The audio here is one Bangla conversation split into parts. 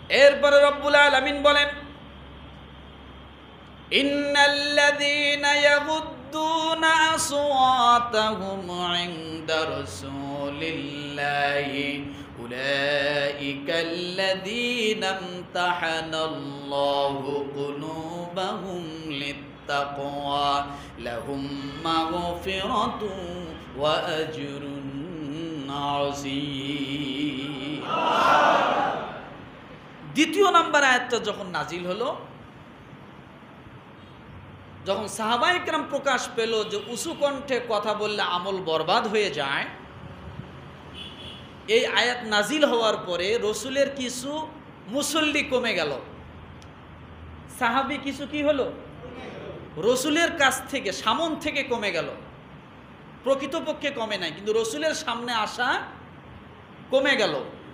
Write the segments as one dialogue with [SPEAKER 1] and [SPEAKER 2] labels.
[SPEAKER 1] এরপরে রব্বুল আলামিন বলেন, ইন্নাল্লাযীনা ইয়াগুদ্দুনা আসওয়াতাহুম ইনদা রাসূলিল্লাহি উলাইকাল্লাযীনা ইমতাহানাল্লাহু কুলুবাহুম লিত্তাকওয়া লাহুম মাগফিরাতুন ওয়া আজরুন আযীম। দ্বিতীয় নাম্বার আয়াতটা যখন নাজিল হলো, যখন সাহাবায়ে কেরাম প্রকাশ পেল যে উঁচু কণ্ঠে কথা বললে আমল বরবাদ হয়ে যায়, এই আয়াত নাজিল হওয়ার পরে রসুলের কিছু মুসল্লি কমে গেল। সাহাবী কিছু কি হলো? রসুলের কাছ থেকে, সামন থেকে কমে গেল। প্রকৃতপক্ষে কমে নাই, কিন্তু রসুলের সামনে আসা কমে গেল।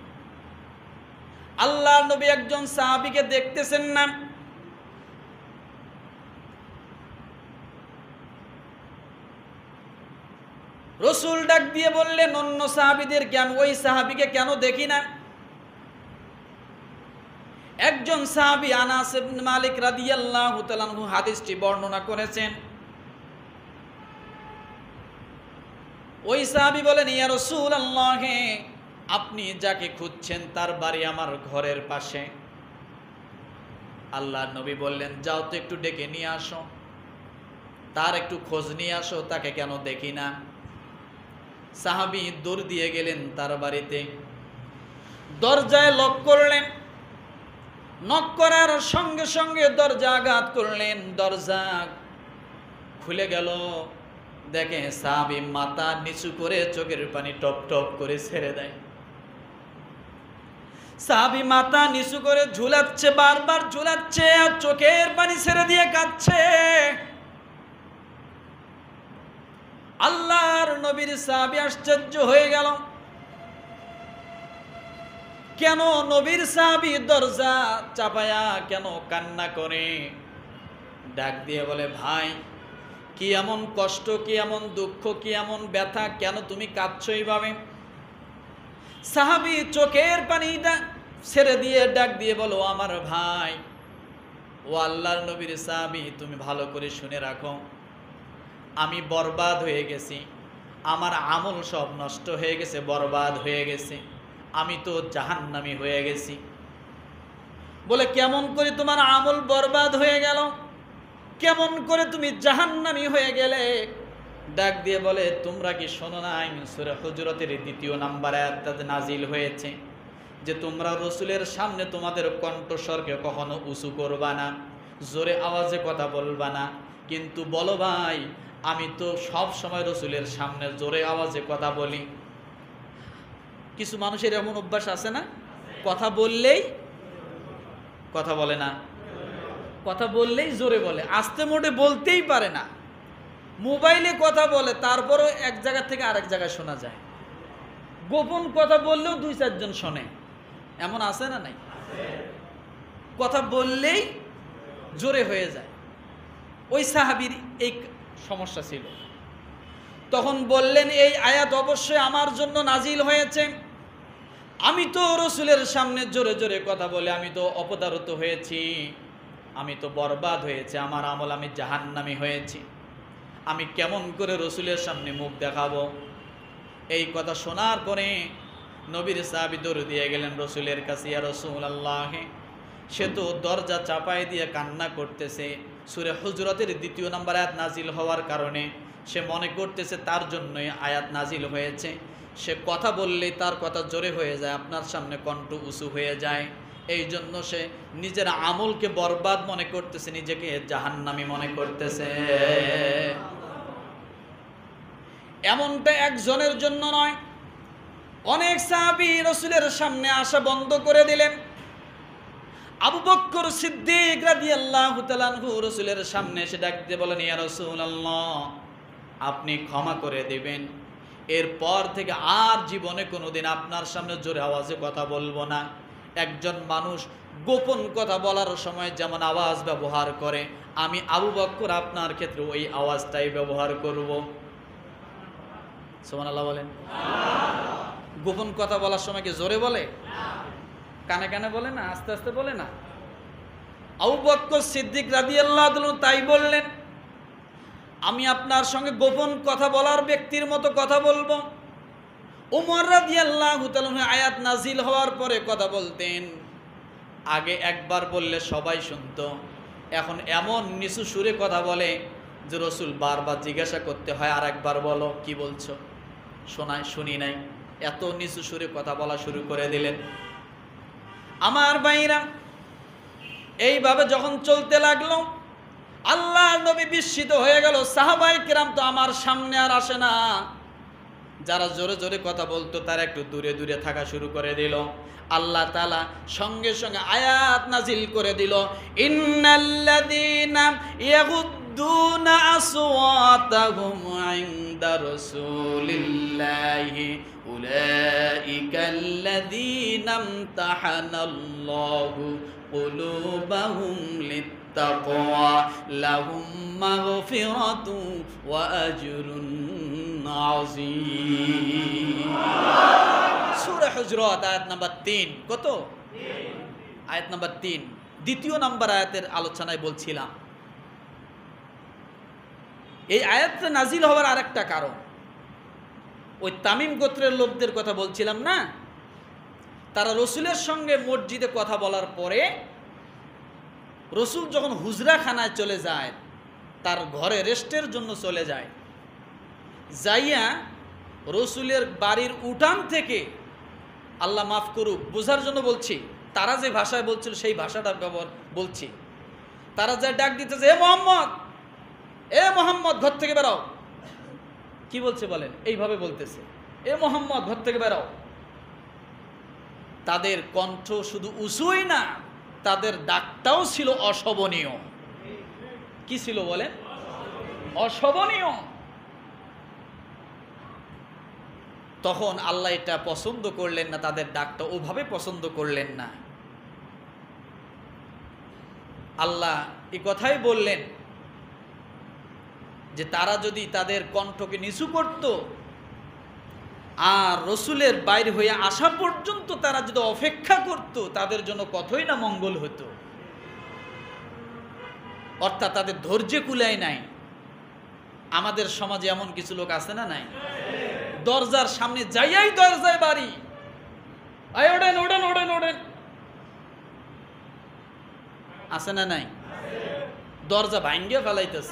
[SPEAKER 1] আল্লাহর নবী একজন সাহাবীকে দেখতেছেন না, রসুল ডাক দিয়ে বললেন অন্য সাহাবীদেরকে, আমি ওই সাহাবীকে কেন দেখি না? একজন সাহাবী আনাস ইবনে মালিক রাদিয়াল্লাহু তাআলা আনহু হাদিসটি বর্ণনা করেছেন। ওই সাহাবী বলেন, ইয়া রাসূলুল্লাহ, আপনি যাকে খুঁজছেন তার বাড়ি আমার ঘরের পাশে। আল্লাহর নবী বললেন, যাও তো একটু ডেকে নিয়ে আসো, তার একটু খোঁজ নিয়ে আসো, তাকে কেন দেখি না। সাহাবী দৌড় দিয়ে গেলেন তার বাড়িতে, দরজায় লক করলেন। নক করার সঙ্গে সঙ্গে দরজা আঘাত করলেন, দরজা খুলে গেল। দেখে সাহাবী মাথা নিচু করে চোখের পানি টপ টপ করে ছেড়ে দেয়। সাহাবী মাথা নিচু করে ঝুলাচ্ছে, বারবার ঝুলাচ্ছে আর চোখের পানি ছেড়ে দিয়ে কাঁদছে। আল্লাহর নবীর সাহাবী আশ্চর্য হয়ে গেল, কেন নবীর সাহাবী দরজা চাপায়া কেন কান্না করে? ডাক দিয়ে বলে, ভাই, কি এমন কষ্ট, কি এমন দুঃখ, কি এমন ব্যথা, কেন তুমি কাঁদছো এইভাবে? সাহাবী চোখের পানিটা ছেড়ে দিয়ে ডাক দিয়ে বলো, আমার ভাই, ও আল্লাহর নবীর সাহাবী, তুমি ভালো করে শুনে রাখো, আমি বরবাদ হয়ে গেছি, আমার আমল সব নষ্ট হয়ে গেছে, বরবাদ হয়ে গেছে, আমি তো জাহান্নামী হয়ে গেছি। বলে, কেমন করে তোমার আমল বরবাদ হয়ে গেল? কেমন করে তুমি জাহান্নামী হয়ে গেলে? ডাক দিয়ে বলে, তোমরা কি শোনো নাই সূরা হুজুরাতের ২য় নাম্বার আয়াতটা নাজিল হয়েছে যে তোমরা রসুলের সামনে তোমাদের কণ্ঠস্বরকে কখনো উঁচু করবা না, জোরে আওয়াজে কথা বলবা না। কিন্তু বলো ভাই, আমি তো সব সময় রসুলের সামনে জোরে আওয়াজে কথা বলি। কিছু মানুষের এমন অভ্যাস আছে না, কথা বললেই কথা বলে না, কথা বললেই জোরে বলে, আস্তে মোটে বলতেই পারে না। মোবাইলে কথা বলে, তারপরও এক জায়গা থেকে আরেক জায়গায় শোনা যায়। গোপন কথা বললেও ২-৪ জন শোনে, এমন আছে না নাই? কথা বললেই জোরে হয়ে যায়। ওই সাহাবীর এই সমস্যা ছিল। তখন বললেন, এই আয়াত অবশ্যই আমার জন্য নাজিল হয়েছে। আমি তো রসুলের সামনে জোরে জোরে কথা বলে আমি তো অপদারত হয়েছি, আমি তো বরবাদ হয়েছে, আমার আমল, আমি জাহান্নামী হয়েছি। আমি কেমন করে রসুলের সামনে মুখ দেখাবো? এই কথা শোনার পরে নবীর সাহাবী দৌড় দিয়ে গেলেন রসুলের কাছে, ইয়া রাসূলুল্লাহ, সে তো দরজা চাপাই দিয়ে কান্না করতেছে। সূরা হুজুরাতের ২য় নাম্বার আয়াত নাজিল হওয়ার কারণে সে মনে করতেছে তার জন্যই আয়াত নাজিল হয়েছে। সে কথা বললেই তার কথা জোরে হয়ে যায়, আপনার সামনে কণ্ঠ উঁচু হয়ে যায়। এই জন্য সে নিজের আমলকে বরবাদ মনে করতেছে, নিজেকে জাহান্নামী মনে করতেছে। এমনটা একজনের জন্য নয়, অনেক সাহাবী রসুলের সামনে আসা বন্ধ করে দিলেন। আবু বকর সিদ্দিক রাদিয়াল্লাহু তাআলা আনহু রসুলের সামনে এসে ডাক দিয়ে বলেন, ইয়া রাসূলুল্লাহ, আপনি ক্ষমা করে দিবেন, এরপর থেকে আর জীবনে কোনোদিন আপনার সামনে জোরে আওয়াজে কথা বলবো না। একজন মানুষ গোপন কথা বলার সময় যেমন আওয়াজ ব্যবহার করে, আমি আবু বকর আপনার ক্ষেত্রে ওই আওয়াজটাই ব্যবহার করব। সুবহানাল্লাহ বলেন। গোপন কথা বলার সময় কি জোরে বলে? কানে কানে বলে না, আস্তে আস্তে বলে না। আবু বকর সিদ্দিক রাদিয়াল্লাহু তাআলা তাই বললেন, আমি আপনার সঙ্গে গোপন কথা বলার ব্যক্তির মতো কথা বলবো। ওমর রাদিয়াল্লাহু তাআলা আয়াত নাজিল হওয়ার পরে কথা বলতেন, আগে একবার বললে সবাই শুনতো, এখন এমন নিচু সুরে কথা বলে যে রাসূল বারবার জিজ্ঞাসা করতে হয়, আর একবার বলো, কি বলছো, শুনি নাই, এত নিচু সুরে কথা বলা শুরু করে দিলেন। আমার ভাইরা, এইভাবে যখন চলতে লাগলো, আল্লাহর নবী বিস্মিত হয়ে গেল। সাহাবায়ে কেরাম তো আমার সামনে আর আসে না, যারা জোরে জোরে কথা বলতো তারা একটু দূরে দূরে থাকা শুরু করে দিল। আল্লাহ তাআলা সঙ্গে সঙ্গে আয়াত নাজিল করে দিল, ইন্নাল্লাযীনা ইয়াগুদ্দুনা আসওয়াতাহুম ইনদা রাসূলিল্লাহি উলাইকাল্লাযীনা ইমতাহানাল্লাহু কুলুবাহুম লিত্তাকওয়া লাহুম মাগফিরাতু ওয়া আজরুন আযীম। সূরা হুজরাত আয়াত নাম্বার 3। কত? আয়াত নাম্বার 3, দ্বিতীয় নাম্বার আয়াতের আলোচনায় বলছিলাম। এই আয়াতটা নাজিল হওয়ার আরেকটা কারণ, ওই তামিম গোত্রের লোকদের কথা বলছিলাম না, তারা রসুলের সঙ্গে মসজিদে কথা বলার পরে রসুল যখন হুজরাখানায় চলে যায়, তার ঘরে রেস্টের জন্য চলে যায়, যাইয়া রসুলের বাড়ির উঠান থেকে, আল্লাহ মাফ করুক বোঝার জন্য বলছি, তারা যে ভাষায় বলছিল সেই ভাষাটা ব্যবহার বলছি, তারা যা ডাক দিতেছে, এ মোহাম্মদ, এ মোহাম্মদ ঘর থেকে বেরাও। কি বলছে বলেন? এইভাবে বলতেছে, এ মোহাম্মদ ঘর থেকে বেরাও। তাদের কণ্ঠ শুধু উঁচুই না, তাদের ডাকটাও ছিল অশোভনীয়। কি ছিল বলেন? অশোভনীয়। তখন আল্লাহ এটা পছন্দ করলেন না, তাদের ডাকটা ওভাবে পছন্দ করলেন না। আল্লাহ এই কথাই বললেন যে তারা যদি তাদের কণ্ঠকে নিচু করত আর রসুলের বাইরে হয়ে আসা পর্যন্ত তারা যদি অপেক্ষা করত, তাদের জন্য কতই না মঙ্গল হতো। অর্থাৎ তাদের ধৈর্য কুলায় নাই। আমাদের সমাজে এমন কিছু লোক আছে না নাই? দরজার সামনে যাইয়াই দরজায় বাড়ি, আয় ওঠেন ওঠেন ওঠেন ওঠেন, আছে না নাই? দরজা ভাঙ্গিয়া ফেলাইতেছে,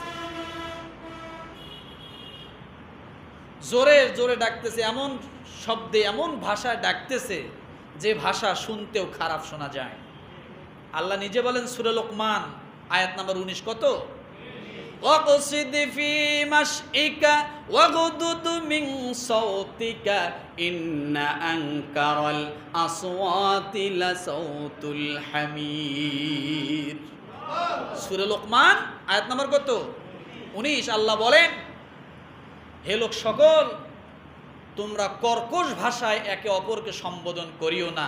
[SPEAKER 1] জোরে জোরে ডাকতেছে, এমন শব্দে এমন ভাষায় ডাকতেছে যে ভাষা শুনতেও খারাপ শোনা যায়। আল্লাহ নিজে বলেন সূরা লোকমান আয়াত নাম্বার 19। কত? ওয়াকসিদ ফি মাশইকা ওয়াগদুদ মিন সাওতিকা ইন্না আনকারাল আসওয়াতি লাসাউতুল হামির। সূরা লোকমান আয়াত নাম্বার কত? 19। আল্লাহ বলেন, হে লোক সকল, তোমরা কর্কশ ভাষায় একে অপরকে সম্বোধন করিও না।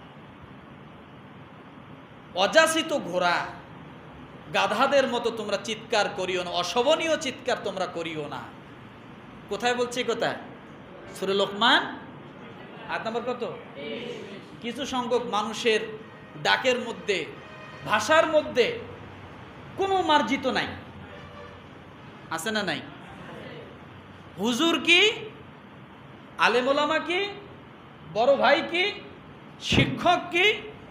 [SPEAKER 1] অযাচিত ঘোড়া গাধাদের মতো তোমরা চিৎকার করিও না, অশোভনীয় চিৎকার তোমরা করিও না। কোথায় বলছি? কোথায়? সূরা লোকমান আয়াত নাম্বার কত? কিছু সংখ্যক মানুষের ডাকের মধ্যে, ভাষার মধ্যে কোনো মার্জিত নাই, আছে না নাই? হুজুর কি, আলেম ওলামা কি, বড় ভাই কি, শিক্ষক কি,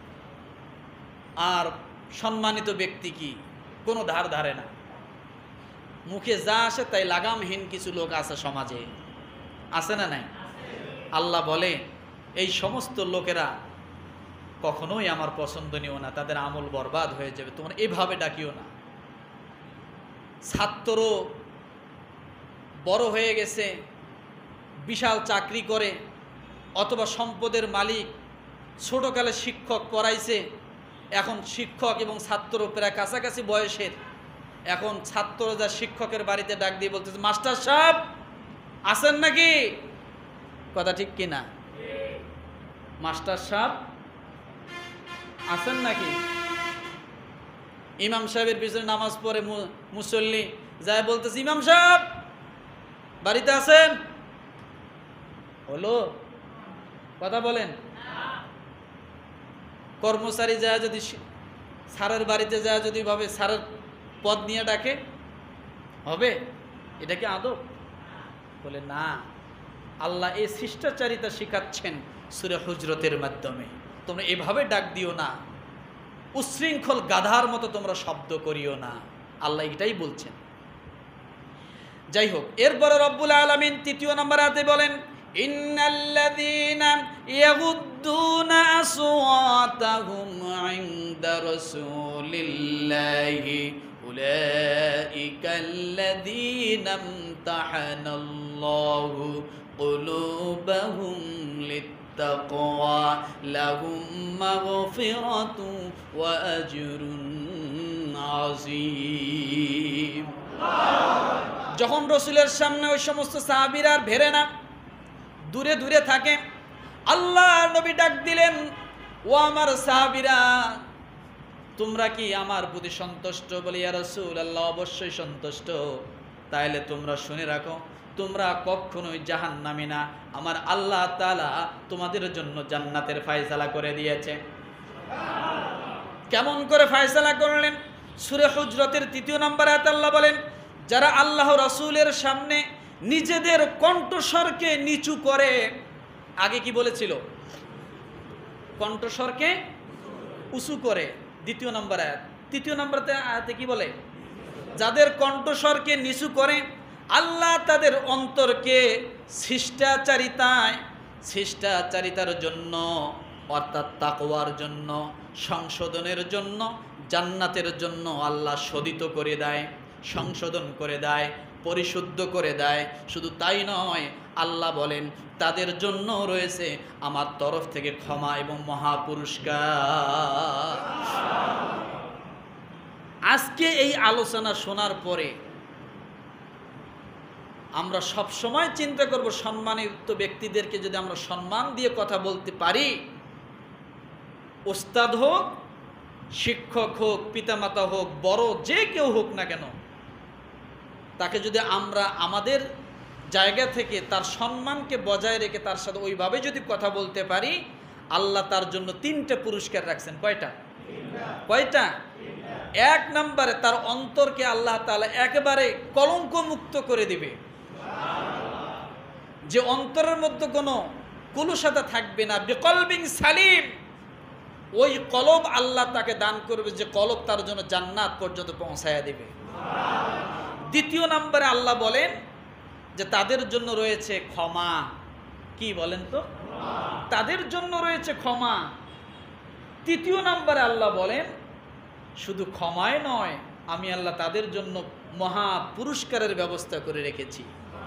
[SPEAKER 1] আর সম্মানিত ব্যক্তি কি, কোনো ধার ধারে না। মুখে যা আসে তাই লাগামহীন কিছু লোক আছে সমাজে, আছে না নাই? আল্লাহ বলে, এই সমস্ত লোকেরা কখনোই আমার পছন্দনীয় না, তাদের আমল বরবাদ হয়ে যাবে, তোমরা এভাবে ডাকিও না। ছাত্র বড় হয়ে গেছে, বিশাল চাকরি করে, অথবা সম্পদের মালিক, ছোটকালে শিক্ষক পড়াইছে, এখন শিক্ষক এবং ছাত্র প্রায় কাছাকাছি বয়সের, এখন ছাত্র যা শিক্ষকের বাড়িতে ডাক দিয়ে বলতেছে, মাস্টার সাহেব আছেন নাকি? কথা ঠিক কিনা? মাস্টার সাহেব আছেন নাকি? ইমাম সাহেবের পিছনে নামাজ পড়ে মুসল্লি যায় বলতেছে, ইমাম সাহেব বাড়িতে আছেন? হলো? কথা বলেন। কর্মচারী যায় যদি স্যারের বাড়িতে যায় যদি ভাবে স্যারের পদ নিয়ে ডাকে, হবে? এটা কি আদব? বলে না, আল্লাহ এই শিষ্টাচারিতা শিখাচ্ছেন সূরা হুজরাতের মাধ্যমে। তোমরা এভাবে ডাক দিও না, উচ্ছৃঙ্খল গাধার মতো তোমরা শব্দ করিও না, আল্লাহ এটাই বলছেন। যাই হোক, এরপরে রব্বুল আলামিন ৩য় নম্বর আয়াতে বলেন, ইন্নাল্লাযীনা ইয়াগুদ্দুনা আসওয়াতাহুম ইনদা রাসূলিল্লাহি উলাইকাল্লাযীনা ইমতাহানাল্লাহু কুলুবাহুম লিত্তাকওয়া লাহুম মাগফিরাতু ওয়া আজরুন আযীম। যখন রসুলের সামনে ওই সমস্ত সাহাবীরা আর ভেরে না, দূরে দূরে থাকে, আল্লাহ নবী ডাক দিলেন, ও আমার সাহাবীরা, তোমরা কি আমার প্রতি সন্তুষ্ট? বলি ইয়া রাসূলুল্লাহ, অবশ্যই সন্তুষ্ট। তাইলে তোমরা শুনে রাখো, তোমরা কখনোই জাহান্নামী না, আমার আল্লাহ তাআলা তোমাদের জন্য জান্নাতের ফয়সালা করে দিয়েছে। কেমন করে ফয়সালা করলেন? সূরা হুজরাতের ৩য় নম্বর আয়াতে আল্লাহ বলেন, যারা আল্লাহ রাসূলের সামনে নিজেদের কণ্ঠস্বরকে নিচু করে, আগে কি বলেছিল? কণ্ঠস্বরকে উঁচু করে, ২য় নম্বর আয়াত। ৩য় নম্বর আয়াতে কি বলে? যাদের কণ্ঠস্বরকে নিচু করে, আল্লাহ তাদের অন্তরকে শিষ্টাচারিতার জন্য, অর্থাৎ তাকওয়ার জন্য, সংশোধনের জন্য, জান্নাতের জন্য আল্লাহ শোধিত করে দেয়, সংশোধন করে দেয়, পরিশুদ্ধ করে দেয়। শুধু তাই নয়, আল্লাহ বলেন তাদের জন্য রয়েছে আমার তরফ থেকে ক্ষমা এবং মহাপুরস্কার। আজকে এই আলোচনা শোনার পরে আমরা সব সময় চিন্তা করব, সম্মানিত ব্যক্তিদেরকে যদি আমরা সম্মান দিয়ে কথা বলতে পারি, ওস্তাদ হোক, শিক্ষক হোক, পিতামাতা হোক, বড় যে কেউ হোক না কেন, তাকে যদি আমরা আমাদের জায়গা থেকে তার সম্মানকে বজায় রেখে তার সাথে ওইভাবে যদি কথা বলতে পারি, আল্লাহ তার জন্য 3টে পুরস্কার রাখছেন। কয়টা? 1 নম্বরে তার অন্তরকে আল্লাহ তাআলা একেবারে কলঙ্ক মুক্ত করে দিবে, যে অন্তরের মধ্যে কোনো কুলুষতা থাকবে না, বিকলবিন সালিম। ওই কলব আল্লাহ তাকে দান করবে, যে কলব তার জন্য জান্নাত পর্যন্ত পৌঁছায়া দিবে। 2য় নম্বরে আল্লাহ বলেন যে তাদের জন্য রয়েছে ক্ষমা। কি বলেন তো? তাদের জন্য রয়েছে ক্ষমা। 3য় নম্বরে আল্লাহ বলেন শুধু ক্ষমাই নয়, আমি আল্লাহ তাদের জন্য মহা পুরস্কারের ব্যবস্থা করে রেখেছি।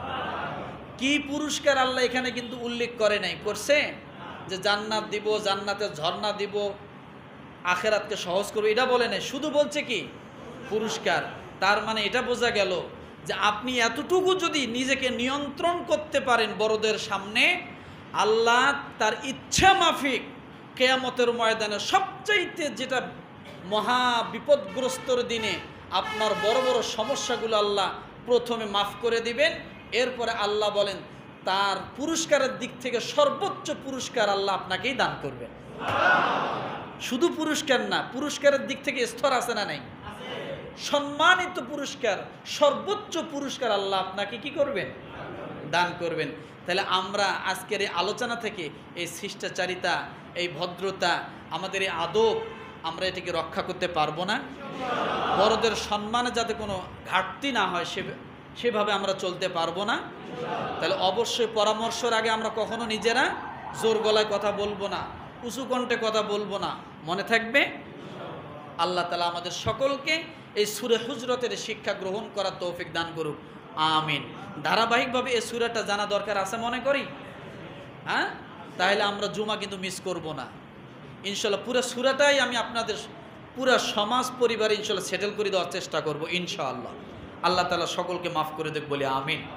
[SPEAKER 1] কি পুরস্কার আল্লাহ এখানে কিন্তু উল্লেখ করে নাই, করছে যে জান্নাত দিব, জান্নাতের ঝর্ণা দিব, আখেরাতকে সহজ করবো, এটা বলে নাই। শুধু বলছে কি পুরস্কার। তার মানে এটা বোঝা গেল যে আপনি এতটুকু যদি নিজেকে নিয়ন্ত্রণ করতে পারেন বড়দের সামনে, আল্লাহ তার ইচ্ছা মাফিক কিয়ামতের ময়দানে সবচাইতে যেটা মহা বিপদগ্রস্তর দিনে আপনার বড় বড় সমস্যাগুলো আল্লাহ প্রথমে মাফ করে দিবেন। এরপরে আল্লাহ বলেন তার পুরস্কারের দিক থেকে সর্বোচ্চ পুরস্কার আল্লাহ আপনাকেই দান করবেন। শুধু পুরস্কার না, পুরস্কারের দিক থেকে স্তর আছে না নাই? সম্মানিত পুরস্কার, সর্বোচ্চ পুরস্কার আল্লাহ আপনাকে কি করবেন? দান করবেন। তাহলে আমরা আজকের এই আলোচনা থেকে এই শিষ্টাচারিতা, এই ভদ্রতা, আমাদের এই আদব, আমরা এটাকে রক্ষা করতে পারবো না? বড়দের সম্মানে যাতে কোনো ঘাটতি না হয় সেভাবে আমরা চলতে পারবো না। তাহলে অবশ্যই পরামর্শের আগে আমরা কখনো নিজেরা জোর গলায় কথা বলবো না, উঁচু কণ্ঠে কথা বলবো না। মনে থাকবে, আল্লাহ তাআলা আমাদের সকলকে এই সূরা হুজরাতের শিক্ষা গ্রহণ করার তৌফিক দান করুক, আমিন। ধারাবাহিকভাবে এই সূরাটা জানা দরকার আছে মনে করি, হ্যাঁ? তাহলে আমরা জুমা কিন্তু মিস করব না ইনশাল্লাহ। পুরো সূরাটাই আমি আপনাদের পুরো সমাজ পরিবারে ইনশাল্লাহ সেটেল করে দেওয়ার চেষ্টা করব ইনশাআল্লাহ। আল্লাহ তাআলা সকলকে মাফ করে দেখ বলি আমিন।